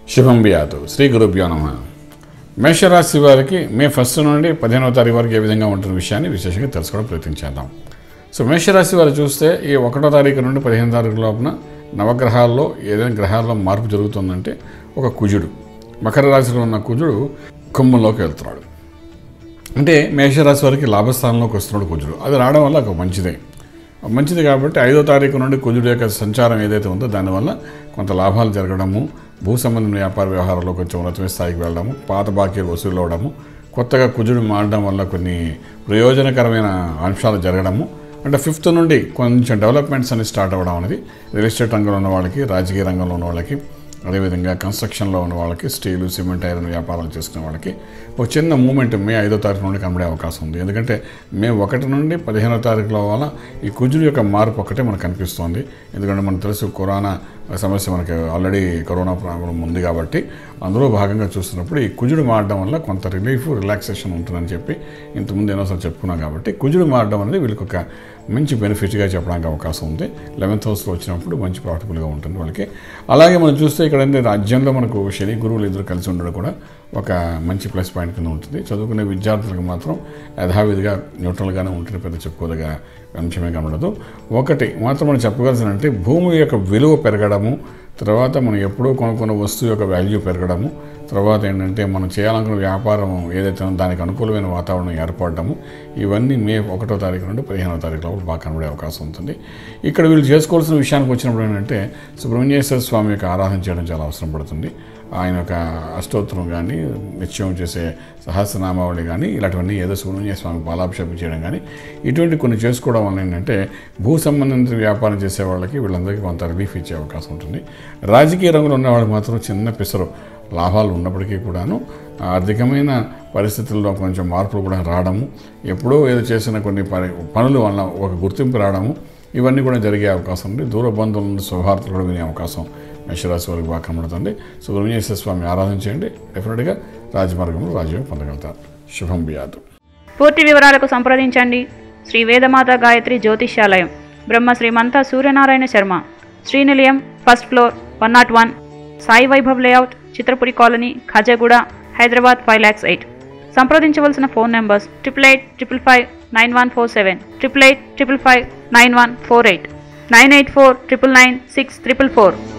శుభం బియాతు శ్రీ గురుభ్యో నమః. మేషరాశి వారికి మే 1 నుండి 15వ తారీఖు వరకు ఏ విధంగా ఉంటున్న విషయాన్ని విశేషంగా తెలుసుకోవడం ప్రయత్నించేద్దాం. సో మేషరాశి వారు చూస్తే ఈ 1వ తారీఖు నుండి 15వ తారీఖు లోపున నవగ్రహాల్లో ఏదైనా గ్రహాల్లో మార్పు జరుగుతుందంటే ఒక కుజుడు మకర రాశిలో ఉన్న కుజుడు కుంభంలోకి వెళ్తున్నాడు. అంటే మేషరాశి వారికి లాభస్థానంలోకి వస్తున్నాడు కుజుడు. అది రావడం వల్ల ఒక మంచిది కాబట్టి 5వ తారీఖు నుండి కుజుడు యొక్క సంచారం ఏదైతే ఉందో దానివల్ల కొంత లాభాలు జరగడము, భూ సంబంధమైన వ్యాపార వ్యవహారాల్లో కొంచెం ఉన్నతమైన స్థాయికి వెళ్ళడము, పాత బాకీలు వసూలు అవడము, కొత్తగా కుజుడు మారడం వల్ల కొన్ని ప్రయోజనకరమైన అంశాలు జరగడము, అంటే 5th నుండి కొంచెం డెవలప్మెంట్స్ అనేది స్టార్ట్ అవ్వడం అనేది రియల్ ఎస్టేట్ రంగంలో ఉన్న వాళ్ళకి, రాజకీయ రంగంలో ఉన్న వాళ్ళకి, అదేవిధంగా కన్స్ట్రక్షన్లో ఉన్న వాళ్ళకి, స్టీలు సిమెంట్ ఐరన్ వ్యాపారాలు చేసుకునే వాళ్ళకి ఒక చిన్న మూమెంట్ మే 5వ తారీఖు నుండి కనబడే అవకాశం ఉంది. ఎందుకంటే మే 1 నుండి 15వ తారీఖులో వల్ల ఈ కుజుడు యొక్క మార్పు ఒకటే మనకు కనిపిస్తుంది. ఎందుకంటే మనకు తెలుసు కరోనా సమస్య మనకి ఆల్రెడీ కరోనా ప్రాబ్లం ఉంది కాబట్టి అందులో భాగంగా చూస్తున్నప్పుడు ఈ కుజుడు మారడం వల్ల కొంత రిలాక్సేషన్ ఉంటుందని చెప్పి ఇంతకుముందు ఎన్నోసార్లు చెప్పుకున్నాం. కాబట్టి కుజుడు మారడం అనేది వీళ్ళకి ఒక మంచి బెనిఫిట్గా చెప్పడానికి అవకాశం ఉంది. 11th హౌస్లో వచ్చినప్పుడు మంచి ప్రాఫిటబుల్గా ఉంటుంది వాళ్ళకి. అలాగే మనం చూస్తే ఇక్కడ రాజ్యంలో మనకు శని గురువులు ఇద్దరు కలిసి ఉండడం కూడా ఒక మంచి ప్లస్ పాయింట్ కింద ఉంటుంది. చదువుకునే విద్యార్థులకు మాత్రం యథావిధిగా న్యూట్రల్గానే ఉంటుంది, పెద్ద చెప్పుకోదగా అంశమే కనబడదు. ఒకటి మాత్రం మనం చెప్పగలసినంటే భూమి యొక్క విలువ పెరగడము, తర్వాత మనం ఎప్పుడూ కొనుక్కున్న వస్తువు యొక్క వాల్యూ పెరగడము, తర్వాత ఏంటంటే మనం చేయాలనుకున్న వ్యాపారం ఏదైతే ఉందో దానికి అనుకూలమైన వాతావరణం ఏర్పడము, ఇవన్నీ మే 1వ తారీఖు నుండి 15వ తారీఖులో బాగా కనబడే అవకాశం ఉంటుంది. ఇక్కడ వీళ్ళు చేసుకోవాల్సిన విషయానికి వచ్చినప్పుడు ఏంటంటే సుబ్రహ్మణ్యేశ్వర స్వామి యొక్క ఆరాధన చేయడం చాలా అవసరం పడుతుంది. ఆయన యొక్క అష్టోత్తరం కానీ, నిత్యం చేసే సహస్రనామావళి కానీ, ఇలాంటివన్నీ ఏదో సుబ్రహ్మణ్య స్వామి పాలాభిషేకం చేయడం కానీ ఇటువంటి కొన్ని చేసుకోవడం వల్ల ఏంటంటే భూ సంబంధిత వ్యాపారం చేసే వాళ్ళకి వీళ్ళందరికీ కొంత రిలీఫ్ ఇచ్చే అవకాశం ఉంటుంది. రాజకీయ రంగంలో ఉన్న వాళ్ళకి మాత్రం చిన్న పిసరు లాభాలు ఉన్నప్పటికీ కూడాను ఆర్థికమైన పరిస్థితుల్లో కొంచెం మార్పులు కూడా రావడము, ఎప్పుడో ఏదో చేసిన కొన్ని పనుల వల్ల ఒక గుర్తింపు రావడము, ఇవన్నీ కూడా జరిగే అవకాశం ఉంది. దూర బంధువుల నుండి శుభవార్తలు కూడా వినే అవకాశం మేషరాశి వారికి బాగా కనబడుతుంది. సుబ్రహ్మణ్యేశ్వర స్వామి ఆరాధన చేయండి, డెఫినెట్గా రాజమార్గంలో రాజ్యం పొందగలుగుతారు. శుభం బియాదు. పూర్తి వివరాలకు సంప్రదించండి Shri Vedamata Gayatri Jyotishyalayam, Brahma Shrimantha Suryanarayana Sharma, Srinilayam, 1st floor, 101, Sai Vaibhav layout, Chitrapuri colony, Khajaguda, Hyderabad 5,08,000. సంప్రదించవలసిన ఫోన్ నెంబర్స్ 8885591147, 8855591148, 984999644.